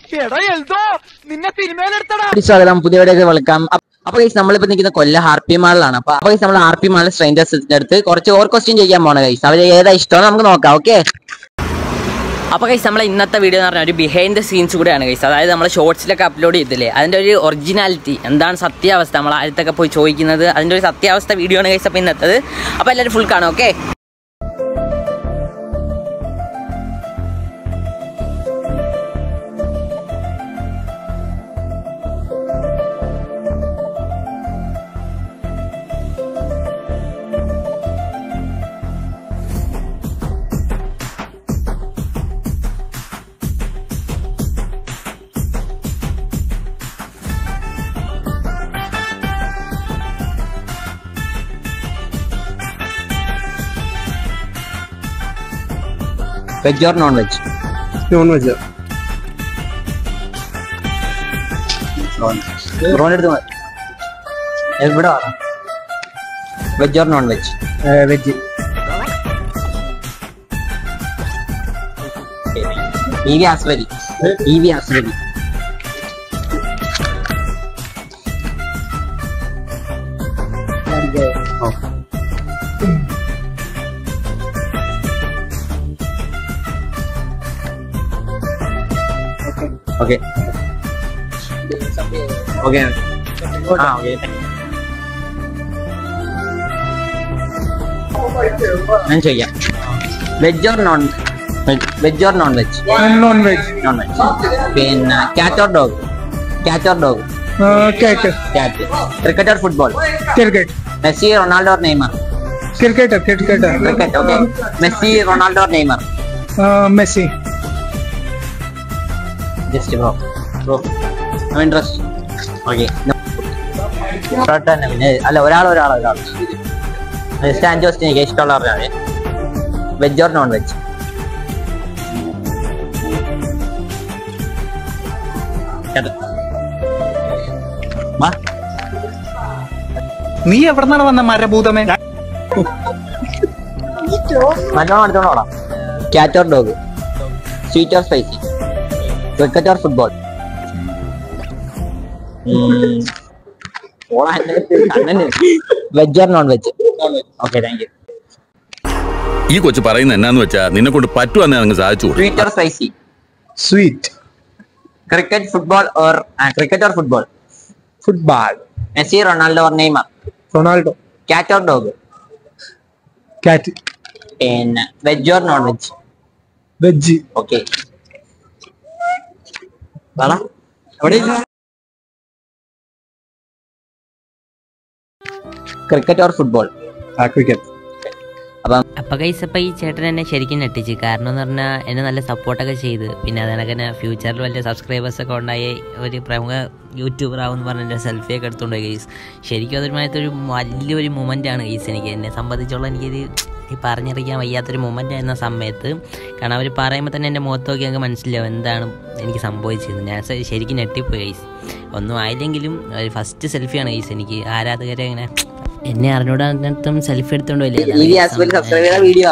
സ്വാഗതം പുതിയ വീഡിയോക്ക് വെൽക്കം. അപ്പൊ ഗൈസ് നമ്മളിപ്പോ നിൽക്കുന്ന കൊല്ലം ഹാർപ്പി മാളിലാണ്. അപ്പൊ ഗൈസ് നമ്മൾ ഹാർപ്പി മാളിൽ സ്ട്രേഞ്ചേഴ്സിന്റെ അടുത്ത് കുറച്ച് ഓവർ ക്വസ്റ്റ്യൻ ചെയ്യാൻ പോണ ഗൈസ്. അവര് ഏതാ ഇഷ്ടമാണ് നമുക്ക് നോക്കാം. ഓക്കെ. അപ്പോൾ ഗൈസ് നമ്മളെ ഇന്നത്തെ വീഡിയോ എന്ന് പറഞ്ഞാൽ ഒരു ബിഹൈൻഡ് ദ സീൻസ് കൂടെയാണ് ഗൈസ്. അതായത് നമ്മൾ ഷോർട്സിലൊക്കെ അപ്ലോഡ് ചെയ്തില്ലേ, അതിൻ്റെ ഒരു ഒറിജിനാലിറ്റി എന്താണ് സത്യാവസ്ഥ, നമ്മൾ ആദ്യത്തൊക്കെ പോയി ചോദിക്കുന്നത്, അതിൻ്റെ ഒരു സത്യാവസ്ഥ വീഡിയോ ആണ് ഗൈസ് അപ്പോൾ ഇന്നത്തത്. അപ്പോൾ എല്ലാവരും ഫുൾ കാണാം. Okay. Veg or non-veg? Non-veg. Veg or non-veg? Veg. EV Aswari. EV Aswari. Okay. Okay. Okay. ഞാൻ ചെയ്യാം. Veg or non veg or non veg? Non-veg. Non veg. പിന്നെ cat or dog? Cat or dog? Cat. Cat. Cricket or football? Cricket. Messi Ronaldo or Neymar? Cricketer. Cricket. Okay. Messi Ronaldo or Neymar? Messi. Just bro no interest. Okay. അല്ല ഒരാൾ സ്റ്റാൻഡോസ് എനിക്ക് ഇഷ്ടമുള്ള പറഞ്ഞാൽ veg or non veg? നീ എവിടെന്നാണ് വന്ന മരഭൂതമേ? നല്ലോണം അടുത്തോളാം. Cat or dog? Sweet or spicy? Cricket or football? Veg or non veg? Okay, thank you. ഈ കൊച്ചു പറയുന്നത് എന്നാന്ന് വെച്ചാ നിന്നെ കൊണ്ട് പറ്റുവാന്ന് അങ്ങ് സാധിച്ചു. Sweet or spicy? Sweet. Cricket football or cricket or football? Football. Messi Ronaldo or Neymar? Ronaldo. Cat or dog? Cat. പിന്നെ veg or non veg? Veg. Okay. Cricket or football? Cricket. അപ്പോൾ ഗൈസ് അപ്പോൾ ഈ ചേട്ടൻ എന്നെ ശരിക്കും ഞെട്ടിച്ച്. കാരണം എന്ന് പറഞ്ഞാൽ എന്നെ നല്ല സപ്പോർട്ടൊക്കെ ചെയ്ത്, പിന്നെ അതിനൊക്കെ തന്നെ ഫ്യൂച്ചറിൽ വലിയ സബ്സ്ക്രൈബേഴ്സൊക്കെ ഉണ്ടായി ഒരു പ്രമുഖ യൂട്യൂബർ ആവും എന്ന് പറഞ്ഞ എൻ്റെ സെൽഫിയൊക്കെ എടുത്തുകൊണ്ട് ഗൈസ്. ശരിക്കും അതൊരുമായിട്ടൊരു വലിയൊരു മൊമെൻ്റാണ് ഗൈസ്. എന്നെ സംബന്ധിച്ചുള്ള എനിക്കൊരു ഈ പറഞ്ഞറിയിക്കാൻ വയ്യാത്തൊരു മൊമെൻ്റ് എന്ന സമയത്ത്. കാരണം അവർ പറയുമ്പോൾ തന്നെ എൻ്റെ മുഖത്ത് നോക്കി ഞങ്ങൾക്ക് മനസ്സിലാവും എന്താണ് എനിക്ക് സംഭവിച്ചത്. ഞാൻ ശരിക്കും ഞെട്ടിപ്പോയി ഗൈസ്. ഒന്നും ആയില്ലെങ്കിലും ഒരു ഫസ്റ്റ് സെൽഫിയാണ് ഗൈസ്. എനിക്ക് ആരാധകരെ ഇങ്ങനെ എന്നെ അറിഞ്ഞൂടെ അതിനകത്തും സെൽഫി എടുത്തോണ്ട് വീഡിയോ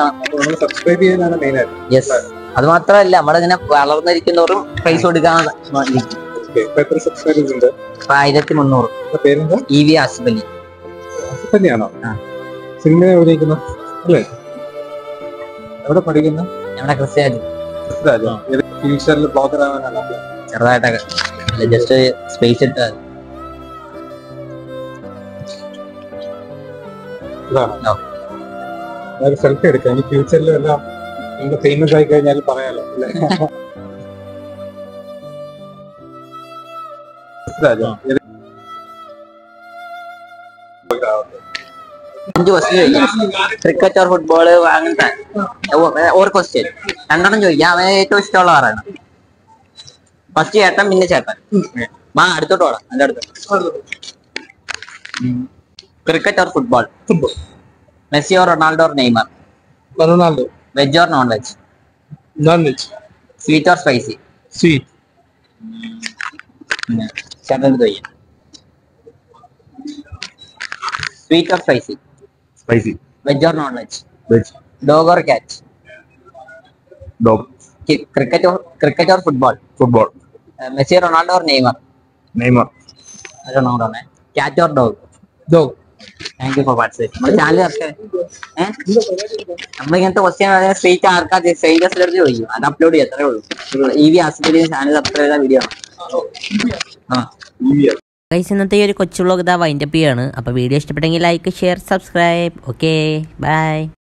അത് മാത്രമല്ല നമ്മളിങ്ങനെ വളർന്നിരിക്കുന്നവരും പൈസ കൊടുക്കാൻ 1300. EV ആസിഫലി. എവിടെ പഠിക്കുന്ന? ഞങ്ങളുടെ ക്രിസ്ത്യാനി. ചെറുതായിട്ടൊക്കെ ജസ്റ്റ് സ്പേസ് ഇട്ട് സെൽഫി എടുക്കാം. ഇനി ഫ്യൂച്ചറിലും എല്ലാം നിങ്ങൾ ഫേമസ് ആയി കഴിഞ്ഞാൽ പറയാലോ. 5 ക്വസ്റ്റ്യൻ ക്രിക്കറ്റ് ഓർ ഫുട്ബോൾ അങ്ങനത്തെ ഓർ ക്വസ്റ്റ്യൻ 2 ചോദിക്കാം. അവന് ഏറ്റവും ഇഷ്ടമുള്ള ആരാണ്? ഫസ്റ്റ് ചേട്ടൻ, പിന്നെ ചേട്ടൻ. അടുത്തോട്ട് പോടാം. എന്റെ അടുത്ത് cricket or football? Football. Messi or Ronaldo or Neymar? Ronaldo. Veg or non veg? Non-veg. Sweet or spicy? Sweet. ചേട്ടൻ എടുത്ത് വയ്യ. Sweet or spicy? Spicy. Veg or non-veg? Veg. Dog or cat? Dog. Cricket or football? Football. Messi, Ronaldo or Neymar? Neymar. Ronaldo. Cat or dog? Dog. Thank you for participate. നമ്മുടെ channel നമ്മളിങ്ങനത്തെ question street ആർക്കാ സ്ട്രേഞ്ചേഴ്സിന്റെ അടുത്ത് ചോദിക്കും, അത് upload ചെയ്യും, അത്രേ ഉള്ളൂ. EV ആസിഫലിന്റെ ചാനൽ സബ്സ്ക്രൈബ് ചെയ്ത വീഡിയോ ആണ്. ഗൈസ് ഇന്നത്തെ ഈ ഒരു കൊച്ചു വ്ളോഗ് ഇതാ വൈൻഡപ്പ് ചെയ്യാണ്. അപ്പോൾ വീഡിയോ ഇഷ്ടപ്പെട്ടെങ്കിൽ like, share, subscribe. Okay by.